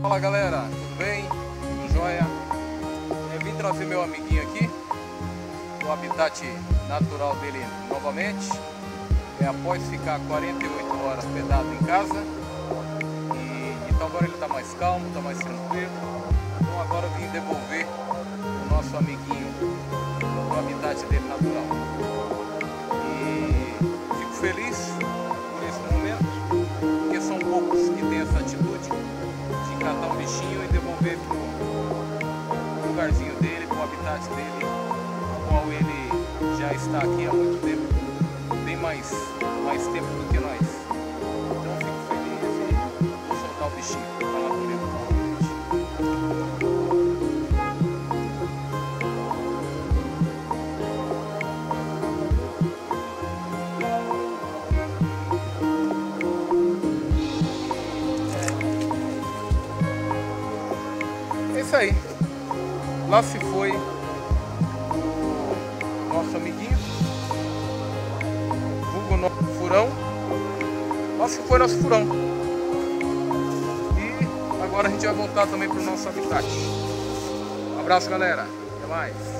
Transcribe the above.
Fala galera, tudo bem? Tudo jóia? Eu vim trazer meu amiguinho aqui, o habitat natural dele novamente. Após ficar 48 horas hospedado em casa. Então agora ele está mais calmo, está mais tranquilo. Então agora eu vim devolver o nosso amiguinho no habitat dele natural. E fico feliz por esse momento, porque são poucos que têm essa atitude de catar um bichinho e devolver pro lugarzinho dele, pro habitat dele, no qual ele já está aqui há muito tempo, bem mais tempo do que nós. Então eu fico feliz e vou soltar o bichinho para a natureza novamente. É isso aí. Lá se foi o nosso amiguinho, vulgo nosso furão. Lá se foi nosso furão. E agora a gente vai voltar também para o nosso habitat. Um abraço, galera. Até mais.